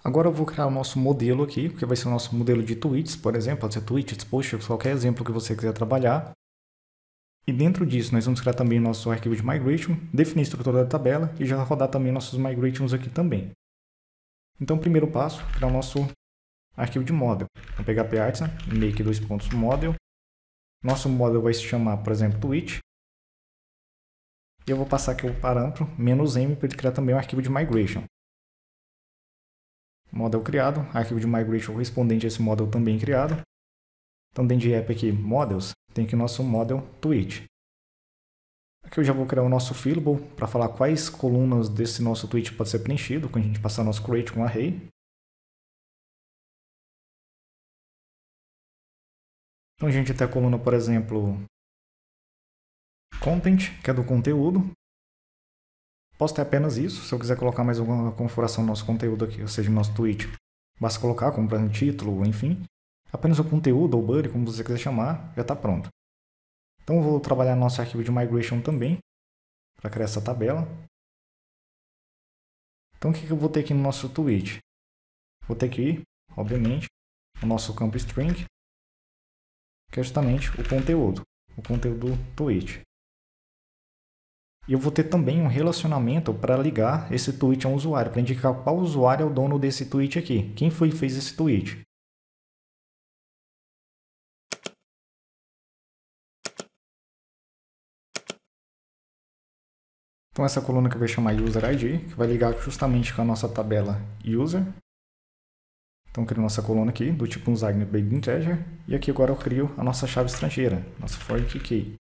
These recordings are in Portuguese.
Agora eu vou criar o nosso modelo aqui, porque vai ser o nosso modelo de tweets, por exemplo, pode ser tweets, posts, qualquer exemplo que você quiser trabalhar. E dentro disso nós vamos criar também o nosso arquivo de migration, definir a estrutura da tabela e já rodar também nossos migrations aqui também. Então, primeiro passo, criar o nosso arquivo de model. Então, pegar PArtisan, make model. Nosso model vai se chamar, por exemplo, tweet. E eu vou passar aqui o parâmetro "-m" para ele criar também o arquivo de migration. Model criado, arquivo de migration correspondente a esse model também criado. Então, dentro de app aqui, models, tem aqui o nosso model tweet. Aqui eu já vou criar o nosso fillable para falar quais colunas desse nosso tweet pode ser preenchido quando a gente passar nosso create com array. Então a gente tem a coluna, por exemplo, content, que é do conteúdo. Posso ter apenas isso. Se eu quiser colocar mais alguma configuração no nosso conteúdo aqui, ou seja, no nosso tweet, basta colocar como por exemplo título, enfim. Apenas o conteúdo ou body, como você quiser chamar, já está pronto. Então eu vou trabalhar no nosso arquivo de migration também, para criar essa tabela. Então o que eu vou ter aqui no nosso tweet? Vou ter aqui, obviamente, o nosso campo string, que é justamente o conteúdo do tweet. E eu vou ter também um relacionamento para ligar esse tweet a um usuário, para indicar qual usuário é o dono desse tweet aqui. Quem foi que fez esse tweet? Então essa coluna que eu vou chamar user ID, que vai ligar justamente com a nossa tabela user. Então eu crio nossa coluna aqui, do tipo unsigned big integer. E aqui agora eu crio a nossa chave estrangeira, nossa foreign key.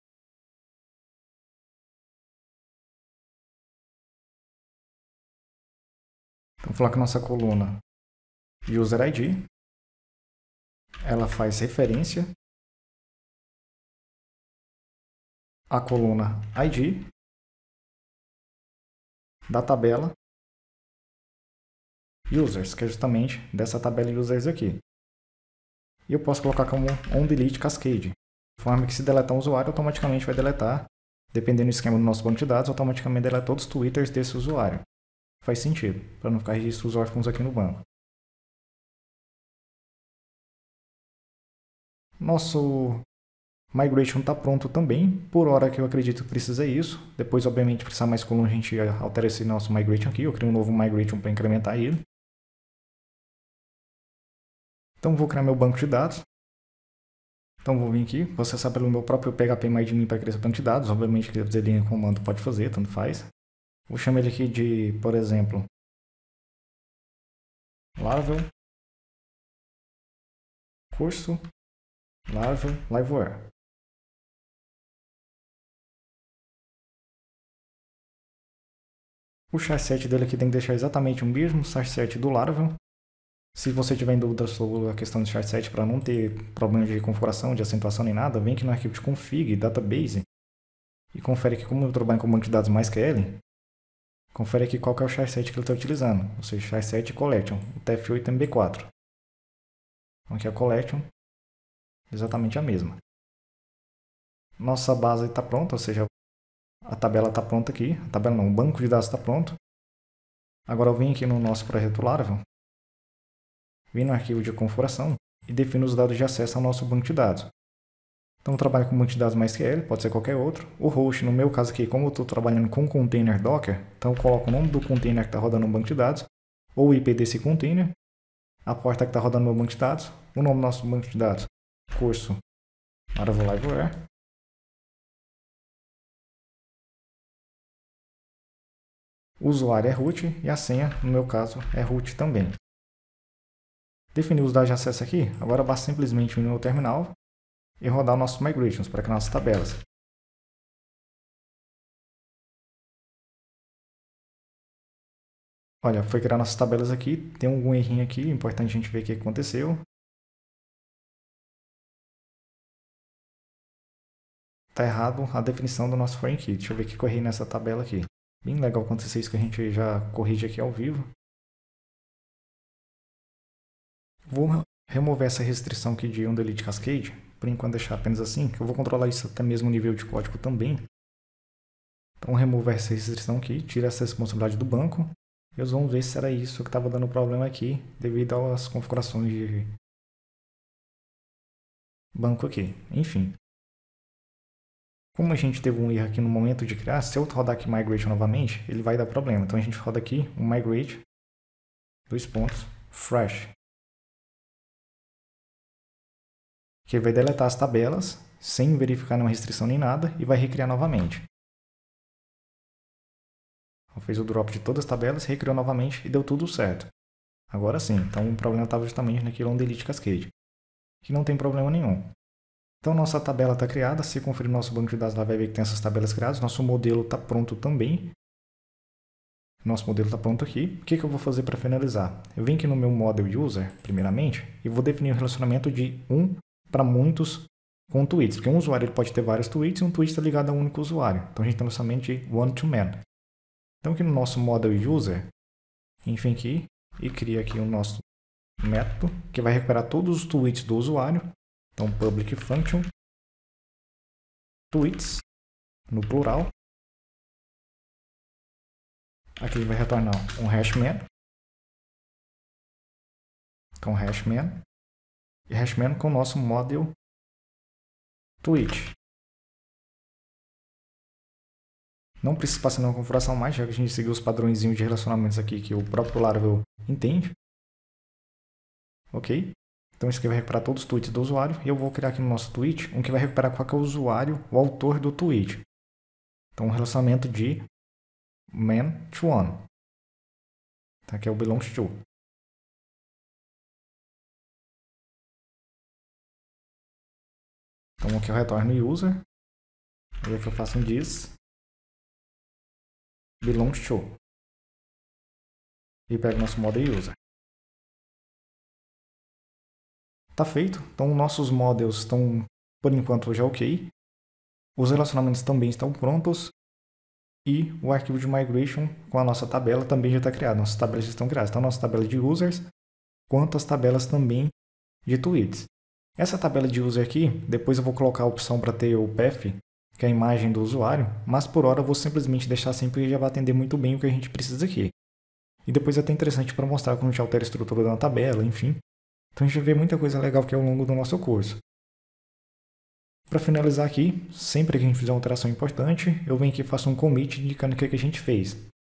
Então vou falar que a nossa coluna user ID, ela faz referência à coluna ID da tabela users, que é justamente dessa tabela users aqui. E eu posso colocar como onDelete cascade, de forma que se deletar um usuário, automaticamente vai deletar, dependendo do esquema do nosso banco de dados, automaticamente deleta todos os twitters desse usuário. Faz sentido, para não ficar registros órfãos aqui no banco. Nosso migration está pronto também, por hora que eu acredito que precisa isso. Depois, obviamente, precisar mais coluna, a gente altera esse nosso migration aqui. Eu crio um novo migration para incrementar ele. Então, vou criar meu banco de dados. Então, vou vir aqui, vou acessar pelo meu próprio PHP MyAdmin para criar esse banco de dados. Obviamente, que fazer linha comando pode fazer, tanto faz. Vou chamar ele aqui de, por exemplo, Laravel curso Laravel Liveware. O charset dele aqui tem que deixar exatamente o mesmo charset do Laravel. Se você tiver em dúvida sobre a questão do charset para não ter problema de configuração, de acentuação nem nada, vem aqui no arquivo de config, database e confere aqui como eu trabalho com banco de dados MySQL. Confere aqui qual que é o charset que ele está utilizando, ou seja, charset collection, o TF8MB4. Então aqui é a collection, exatamente a mesma. Nossa base está pronta, ou seja, a tabela está pronta aqui. A tabela não, o banco de dados está pronto. Agora eu venho aqui no nosso projeto Laravel, venho no arquivo de configuração e defino os dados de acesso ao nosso banco de dados. Então eu trabalho com banco de dados MySQL, pode ser qualquer outro. O host, no meu caso aqui, como eu estou trabalhando com container Docker, então eu coloco o nome do container que está rodando no banco de dados, ou o IP desse container, a porta que está rodando no meu banco de dados, o nome do nosso banco de dados, curso Laravel Liveware. O usuário é root e a senha, no meu caso, é root também. Defini os dados de acesso aqui, agora basta simplesmente vir no terminal e rodar nossos migrations para criar nossas tabelas. Olha, foi criar nossas tabelas aqui, tem algum errinho aqui, importante a gente ver o que aconteceu. Está errado a definição do nosso foreign key. Deixa eu ver o que eu errei nessa tabela aqui. Bem legal acontecer isso que a gente já corrige aqui ao vivo. Vou remover essa restrição aqui de onDelete cascade, por enquanto deixar apenas assim, que eu vou controlar isso até mesmo nível de código também. Então remover essa restrição aqui, tira essa responsabilidade do banco E vamos ver se era isso que estava dando problema aqui, devido às configurações de banco aqui. Enfim. Como a gente teve um erro aqui no momento de criar, se eu rodar aqui migrate novamente, ele vai dar problema. Então a gente roda aqui um migrate, fresh. Que vai deletar as tabelas, sem verificar nenhuma restrição nem nada, e vai recriar novamente. Então, fez o drop de todas as tabelas, recriou novamente e deu tudo certo. Agora sim, então o problema estava justamente naquele on delete cascade, que não tem problema nenhum. Então nossa tabela está criada, se conferir no nosso banco de dados lá vai ver que tem essas tabelas criadas, nosso modelo está pronto também. Nosso modelo está pronto aqui. O que eu vou fazer para finalizar? Eu venho aqui no meu model user, primeiramente, e vou definir um relacionamento de 1 para muitos com tweets, porque um usuário ele pode ter vários tweets e um tweet está ligado a um único usuário. Então a gente tem um relacionamento de one-to-many. Então aqui no nosso model user, a gente vem aqui e cria aqui o nosso método que vai recuperar todos os tweets do usuário. Então public function tweets no plural. Aqui vai retornar um hashman com hashman e hashman com o nosso model tweet. Não precisa passar nenhuma configuração mais, já que a gente seguiu os padrõezinhos de relacionamentos aqui que o próprio Laravel entende. Ok? Então isso aqui vai recuperar todos os tweets do usuário. E eu vou criar aqui no nosso tweet um que vai recuperar qual que é o usuário, o autor do tweet. Então um relacionamento de man to one. Então aqui é o belongs to. Então aqui eu retorno o user. E aqui eu faço um diz belongs to. E pego nosso model user. Tá feito. Então nossos models estão, por enquanto, já ok. Os relacionamentos também estão prontos. E o arquivo de migration com a nossa tabela também já está criado. Nossas tabelas já estão criadas. Então, nossa tabela de users, quanto as tabelas também de tweets. Essa tabela de user aqui, depois eu vou colocar a opção para ter o path, que é a imagem do usuário, mas por hora eu vou simplesmente deixar assim porque já vai atender muito bem o que a gente precisa aqui. E depois é até interessante para mostrar como a gente altera a estrutura da tabela, enfim. Então a gente vai ver muita coisa legal que é ao longo do nosso curso. Para finalizar aqui, sempre que a gente fizer uma alteração importante, eu venho aqui e faço um commit indicando o que a gente fez.